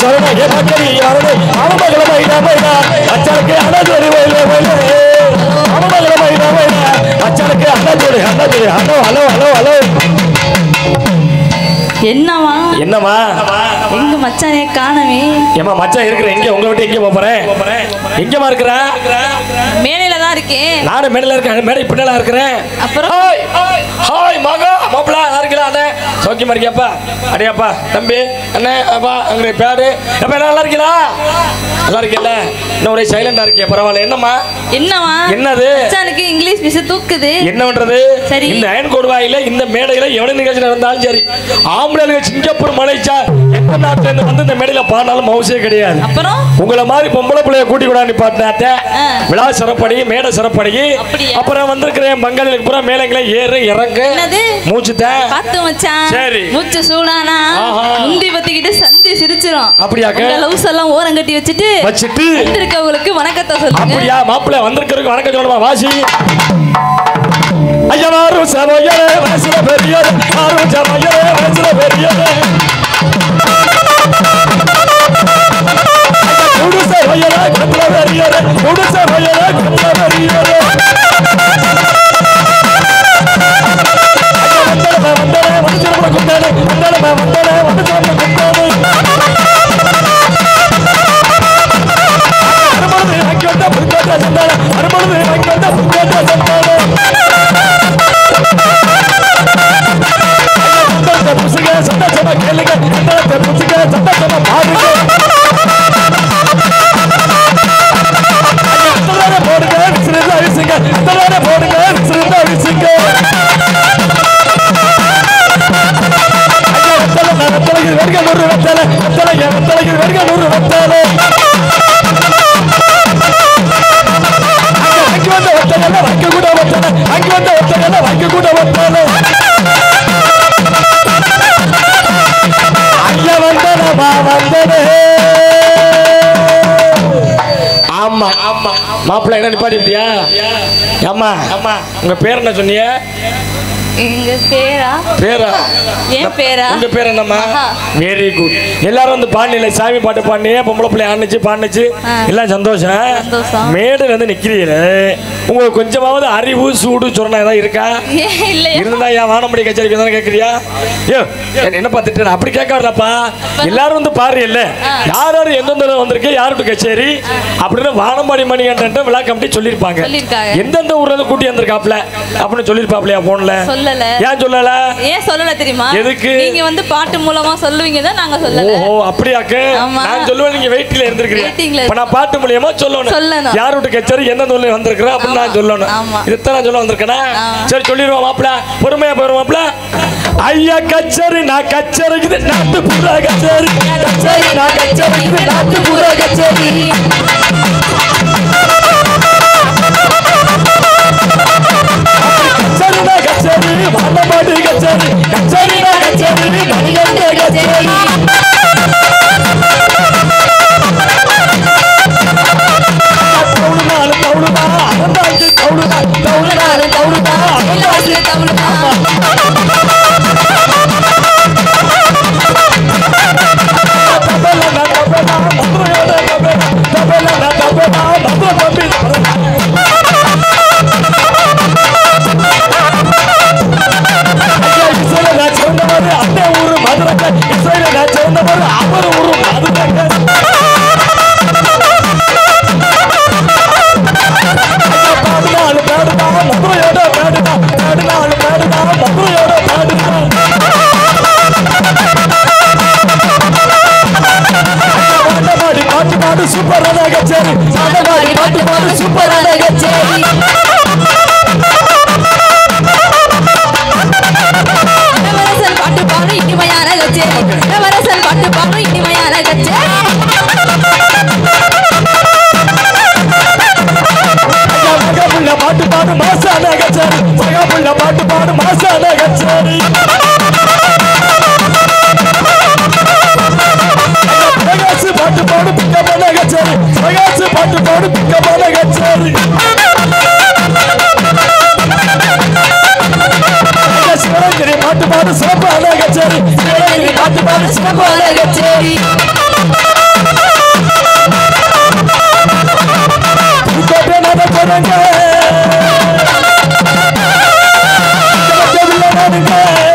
சரண ஏ மக்களே யாரே ஆமமகள மைனா மைனா அச்சருக்கு அனதுரி வேலே வேலே ஆமமகள மைனா மைனா அச்சருக்கு அனதுரி ஹலோ ஹலோ ஹலோ ஹலோ என்னமா எங்க மச்சானே காணவே ஏமா மச்சான் இருக்கிற எங்க உங்களை விட்டு எங்க போறேன் எங்கமா இருக்கற மேடையில தான் இருக்கேன் நானே மேடையில இருக்கேன் மேடை பின்னால இருக்கறேன் அப்புறம் ஹாய் மகா மாப்ள இருக்கீங்களா அண்ணே சௌக்கியமா இருக்கியாப்பா அடியாப்பா தம்பி அண்ணே அப்பா அங்க பேரு அப்ப நல்லா இருக்கீங்களா நல்லா இருக்கீல்ல இன்னும் ஒரே சைலண்டா இருக்கே பரவாயில்லை என்னம்மா என்னது மச்சானுக்கு இங்கிலீஷ் மிஸ் தூக்குது என்ன பண்றது இந்த அயன் கோடுவாயில இந்த மேடையில எவ்வளவு நிகழ்ச்சி நடந்தாலும் சரி ஆம்பளைங்க சிங்கப்பூர் மலேசியா எந்த நாட்டுல இருந்து வந்து இந்த மேடையில பாடினாலும் மவுசே கிடையாது அப்புறம் உங்களை மாதிரி பொம்பளை பிள்ளைய கூட்டி கூட நிப்பாட்டினாத்த விழா சிறப்படி மேடை சிறப்படி அப்புறம் வந்திருக்கிறேன் பங்காளிகளுக்கு பூரா மேலங்களை ஏறு இறங்கு மூச்சுத்த பாத்து மச்சான் சரி மூச்சு சூடானா முந்தி பத்திக்கிட்டு சந்தி சிரிச்சிரும் அப்படியாக்க லவ்ஸ் எல்லாம் ஓரம் கட்டி வச்சிட்டு வந்திருக்கவங்களுக்கு வணக்கத்தை சொல்லுங்க அப்படியா மாப்பிள்ளை வந்திருக்கிறதுக்கு வணக்கம் சொல்லுமா வாசி ஐயனாரு சமையலே வயசுல பெரியது ஆறு சமையலே வயசுல பெரியது குடுச வயலே கண்ல பெரியது குடுச வயலே கண்ல பெரியது வந்தனே வந்து குந்தானே வந்தனே வந்து குந்தானே அருமளவு வாங்கி வந்த புத்தகத்தை சந்தானே அருமளவு வாங்கி வந்த புத்தகத்தை சந்தானே புசுக சந்தோஷமா கேளுங்க புசுக சந்தோஷமா பாருங்க போடுங்க விசிறிந்தா விசுங்க போடுங்க விசிறிந்தா விசுங்க வெத்தலைக்கு வெறுக 100 வெத்தலை வெத்தலைக்கு வெறுக 100 வெத்தலை அங்க வந்த வெத்தலை வைக்க கூட வெத்தலை அங்க வந்த வெத்தலை வைக்க கூட வெத்தலை ஐயா வந்தனமா வந்தனே ஆமா ஆமா மாப்பிள்ளை என்ன நிப்பாட்டியா ஆமா ஆமா உங்க பேர் என்ன சொன்னீங்க எங்க பேரா ஏன் பேரா உங்க பேர் என்னம்மா வெரி குட் எல்லாரும் வந்து பாண்டியில சாமி பாட்டு பாண்டியே பொம்பளை பிள்ளை ஆண்டுச்சு எல்லாம் சந்தோஷம் மேடையில வந்து நிக்கிறீங்களே உங்களுக்கு கொஞ்சமாவது அறிவு சூடு சொன்னா ஏதாவது இருக்கா இருந்தா ஏன் வானம்படி கச்சேரிக்கு தானே கேட்கறியா ஏ என்ன பார்த்துட்டு அப்படி கேட்க வரலப்பா எல்லாரும் வந்து பாரு இல்ல யார் யார் எந்தெந்த வந்திருக்கு யாருக்கு கச்சேரி அப்படின்னு வானம்பாடி மணி என்ற விழா கமிட்டி சொல்லியிருப்பாங்க எந்தெந்த ஊர்ல இருந்து கூட்டி வந்திருக்காப்ல அப்படின்னு சொல்லியிருப்பாப்லையா போன்ல ஏன் சொல்லல ஏன் சொல்லல தெரியுமா எதுக்கு நீங்க வந்து பாட்டு மூலமா சொல்லுவீங்க தான் நாங்க சொல்லல ஓ அப்படியாக்க நான் சொல்லுவேன் நீங்க வெயிட்ல இருந்திருக்கீங்க இப்ப நான் பாட்டு மூலமா சொல்லணும் யார் விட்டு கச்சேரி என்ன சொல்லி வந்திருக்கற அப்படி நான் சொல்லணும் இதுதான் நான் சொல்ல வந்திருக்கேனா சரி சொல்லிடுவோம் மாப்ள பொறுமையா போறோம் மாப்ள ஐயா கச்சேரி நான் கச்சேரிக்கு நாட்டு பூரா கச்சேரி நான் கச்சேரிக்கு நாட்டு பூரா கச்சேரி கச்சேரி வானம்பாடி கச்சேரி கச்சேரி மணிகண்ட கச்சேரி பாட்டு பாடு சிறப்பான கச்சேரி பாட்டு பாடு சிறப்பான கச்சேரி வில்லனானுங்க